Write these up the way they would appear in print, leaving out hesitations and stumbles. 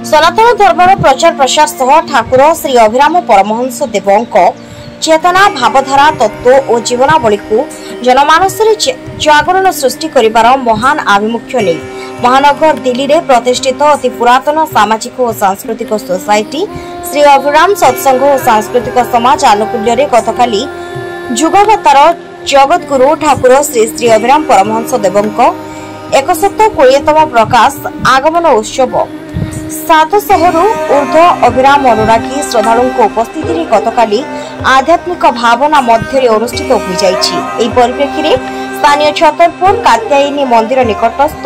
सनातन धर्मर प्रचार प्रसार सह ठाकुर श्री अभिराम परमहंस देवंक चेतना भावधारा तत्व और जीवनावली को जनमानस जागरण सृष्टि करिबार महान आभिमुख्य नहीं महानगर दिल्ली रे प्रतिष्ठित अति पुरातन सामाजिक और सांस्कृतिक सोसाइटी श्री अभिराम सत्संग और सांस्कृतिक समाज आनुकूल्य गतकाली जुगवतार जगतगुरु ठाकुर श्री श्री अभिराम परमहंस देवंक 120तम प्रकाश आगमन उत्सव 700 रु ऊर्ध्व अभिराम अनुरागी श्रद्धालु उपस्थिति गतकाली आध्यात्मिक भावना मध्य अनुष्ठित हो जाइछि। एही परिप्रेक्षी रे स्थानीय छतरपुर कात्यायनी मंदिर निकटस्थ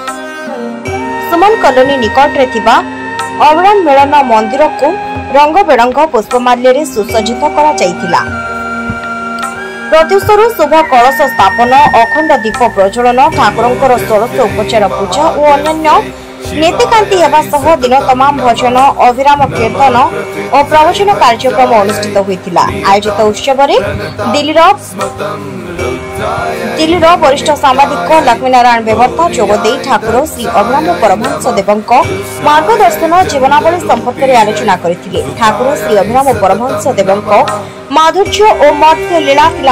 सुमन कॉलोनी निकट रे थिबा अभिराम मिलन मंदिर को रंग बेरंग पुष्पमाल्य रे सुसज्जित करा जाइथिला। प्रत्युषरु शुभ कलश स्थापन अखंड दीप प्रज्वलन ठाकुरंकर षोडश उपचार पूजा और अन्य नीतिकांति हेबा सह दिन तमाम भजन अभिराम कीर्तन और प्रवचन कार्यक्रम अनुष्ठित होइतिला। आयोजित उत्सव रे दिल्लीर वरिष्ठ सांबादिक लक्ष्मीनारायण बेवर्ता जोगदे ठाकुर श्री अभिराम परमहंस देवंक मार्गदर्शन जीवनावली संपर्क में आलोचना करथिले। ठाकुर श्री अभिराम परमहंस देवंक माधुर्य और मध्य लीला थिला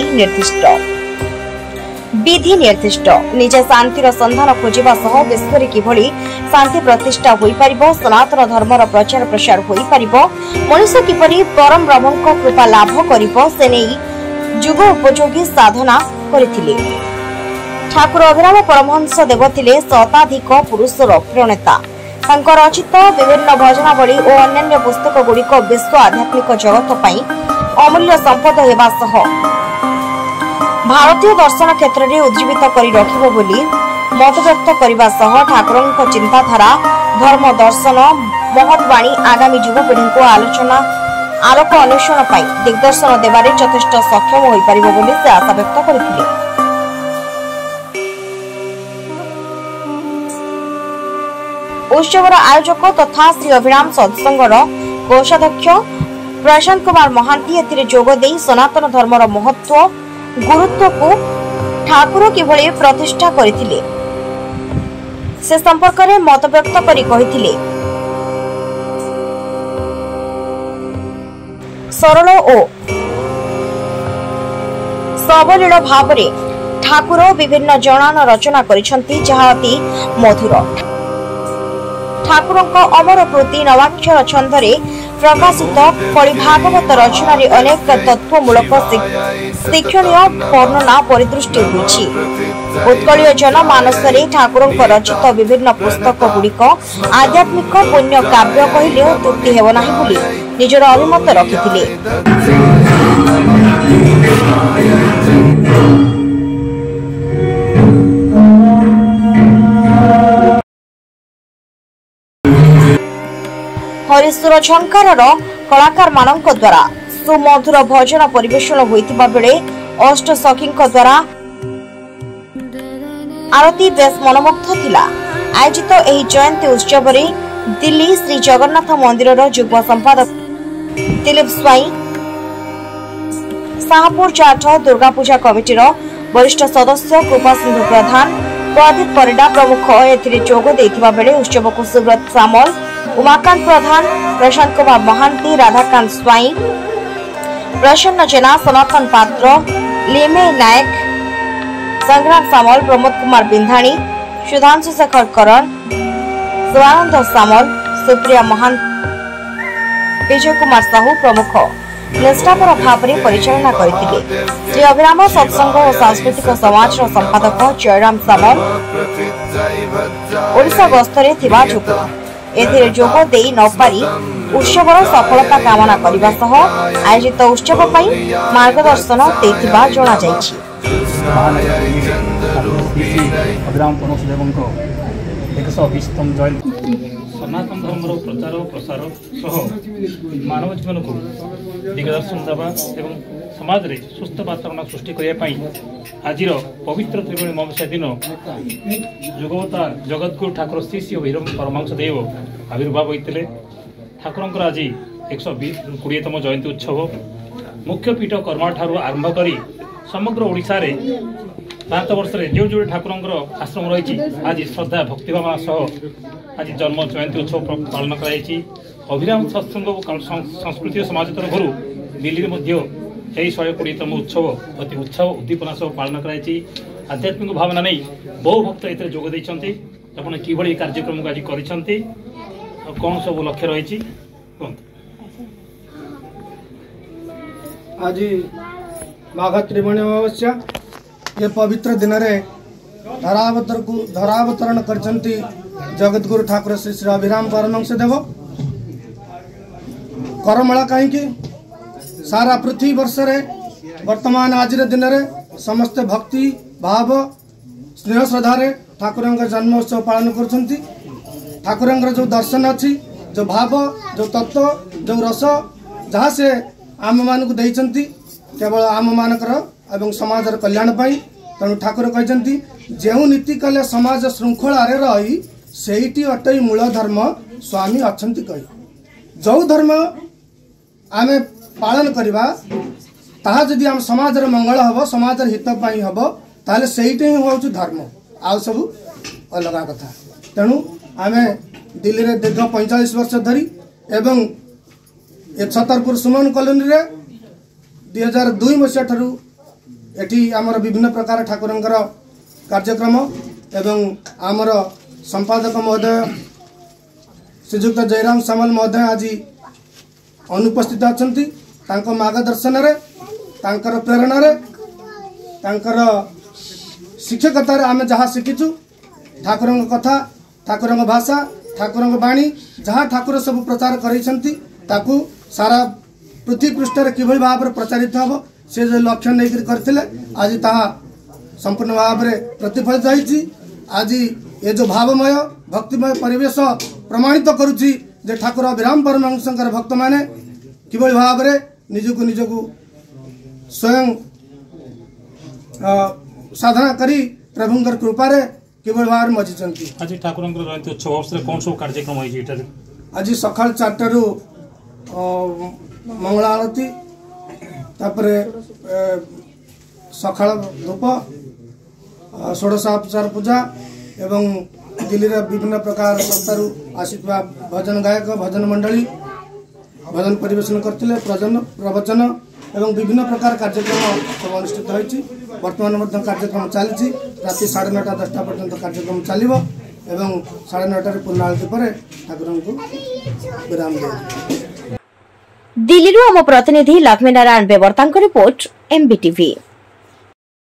विधि निर्दिष्ट निजे शांतिर संधान खोजिबा सह विश्व रे किभली शांति प्रतिष्ठा होई परिबो सनातन धर्मर प्रचार प्रसार होई परिबो मनुष्य किपरि परम ब्रह्मक कृपा लाभ करिबो से नै जुग उपयोगी साधना करिथिले। ठाकुर अभिराम परमहंस देव थिले शताधिक पुरुषर प्रणेता। तांकर रचित विभिन्न भजनावली और अन्य पुस्तक गुड़िक विश्व आध्यात्मिक जगत पई अमूल्य संपद हेबा सह भारतीय दर्शन क्षेत्र में उज्जीवित करी रखिबो बोली मत व्यक्त करने सह ठाकुरଙ୍କ चिंताधारा धर्म दर्शन महत्वाणी आगामी युवपीढ़ी को आलोक अन्वेषण पाई दिग्दर्शन देवारे यथेष्ट सक्षम होई परिबो बोली से आशा व्यक्त करथिले। उत्सवर आयोजक तथा श्री अभिराम सत्संगर कोषाध्यक्ष प्रशांत कुमार महांती एथिरे जोग देई सनातन धर्मर महत्व गुरुत्व को ठाकुर किभली प्रतिष्ठा करथिले से संपर्क में मत व्यक्त करी कहिथिले। सरल और सबलील भाव रे ठाकुर विभिन्न जनान रचना करिसंती जहा अति मधुर। ठाकुरଙ୍କ अमर कृति नवाक्षर छंदरे प्रकाशित कली भागवत रचना रे अनेक तत्वमूलक शिक्षणीय वर्णना परिदृष्टि होइछि। उत्कलीय जनमानस रे ठाकुरଙ୍କ रचित विभिन्न पुस्तक गुड़िक आध्यात्मिक पुण्य काव्य कहिले त्रुटि हेब नाही बोली निजर अभिमत रखिथिले। हरिश्वर झंकार कलाकार मानक द्वारा सुमधुर भजन परिवेषण होइतिबा बेले अष्ट सखीଙ୍କ द्वारा आरती बेस मनमुग्ध थिला। आयोजित एही जयंती उत्सव रे दिल्ली श्री जगन्नाथ मंदिर युग्म संपादक दिलीप स्वाई शाहपुर जाठ दुर्गा पूजा कमिटी वरिष्ठ सदस्य कृपा सिंधु प्रधान प्रदीप परिडा प्रमुख एथिरे जोग देथिबा बेले उत्सव को सुब्रत सामल उमाकांत प्रधान प्रशांत कुमार महांती राधाकांत स्वाई प्रसन्न जेना सनातन पात्र लेमे नायक संग्राम सामल प्रमोद कुमार बिंधाणी सुधांशु शेखर करण शिवानंद सामल सुप्रिया महांत विजय कुमार साहू प्रमुख निष्ठापर भाव में परिचालना करथिले। श्री अभिराम सत्संग और सांस्कृतिक समाज संपादक जयराम सामल ओडिशा गस्तरे थिबा जोग एथिरे जोग देई न पारी उत्सवर सफलता कामना करबा सह आयोजित उत्सव पई मार्गदर्शन देथिबा जणा जायछि। अभिराम परमहंस देवंक 120तम जयंती सनातन धर्मर प्रचार और प्रसार सह मानव जीवन को दिग्दर्शन देवा एवं समाज रे सुस्थ वातावरण सृष्टि करने आज पवित्र त्रिवेणी अमावस्या दिन जुगवता जगतगुरु ठाकुर श्री श्री अभिराम परमहंस देव आविर्भाव होते। ठाकुर आज 120तम जयंती उत्सव मुख्य पीठ कर्मा ठारू आरंभ कर समग्र ओडिशा रे भारत वर्ष में जो जो ठाकुर आश्रम रही आज श्रद्धा भक्तिभाव आज जन्म जयंती उत्सव पालन कर अभिराम सत्संग संस्कृति समाज तरफ दिल्ली में 120तम उत्सव अति उत्साह उद्दीपना सह पालन कर आध्यात्मिक भावना नहीं बहु भक्त ए जोगदे आप कि कार्यक्रम आज कर कौन सब लक्ष्य रही आज माघ त्रिवेणी अमावस्या ये पवित्र दिन में धरावतरण कर जगतगुरु ठाकुर श्री श्री अभिराम परमहंस देव करमला कहीं सारा पृथ्वी वर्ष रे वर्तमान आज दिन में समस्त भक्ति भाव स्नेह श्रद्धा ठाकुर जन्मोत्सव पालन कर ठाकुर जो दर्शन अच्छी जो भाव जो तत्व जो रस जहाँ से आम मान को देइचंती केवल आम मानकर एवं समाज कल्याण पाई तेणु ठाकुर कहते जो नीति कले समाज श्रृंखला रही सेठी अटई मूल धर्म स्वामी अच्छंती कही जो धर्म आमे पालन करवा ताहा जदि आम समाज मंगल हम समाज हित पाई हम ताले सेठी ही हूँ धर्म आउ सब अलग कथा तेणु आमे दिल्ली रे दीर्घ 45 वर्ष धरी एवं ए छतरपुर सुमन कॉलोनी रे 2002 मसीहा ठारू एठी आमर विभिन्न प्रकार ठाकुर कार्यक्रम एवं आमर संपादक महोदय श्रीजुक्त जयराम सामल महोदय आज अनुपस्थित अछंती तांको मार्गदर्शन रे तांकर प्रेरणा रे तांकर शिक्षकता रे आमे जहाँ शिखिचु ठाकुर कथा ठाकुर भाषा ठाकुर बाणी जहाँ ठाकुर सब प्रचार करेछंती ताकू सारा पृथ्वी पृष्ठ किभली भाव में प्रचारित हम से जो लक्ष्य नहीं करते आज ताहा संपूर्ण भाव में प्रतिफलित होती आज ये जो भावमय भक्तिमय परिवेश प्रमाणित करुच्ची जे ठाकुर अभिराम परमहंसकर भक्त माने किभली भाव में निजको स्वयं साधना करी प्रभुंकर कृपारे किभली भाव में मजिचंती आज ठाकुर जयंती उत्सव अवसर कौन सब कार्यक्रम होई आज सकाळ 4टारू मंगला आरती तापरे सकाळ धूप षोडशोपचार पूजा एवं दिल्ली रे विभिन्न प्रकार संस्थारू आसीथिबा भजन गायक भजन मंडली भजन परिवेशन करथिले प्रवचन एवं विभिन्न प्रकार कार्यक्रम सब अनुष्ठित होईछि वर्तमान कार्यक्रम चली राति 9:30 10टा पर्यंत कार्यक्रम चलिबो एवं 9:30 रे पूर्णाहुति परे ठाकुर को विराम दे दिल्ली आम प्रतिनिधि लक्ष्मी नारायण बेवर्ता रिपोर्ट एमबीटीवी।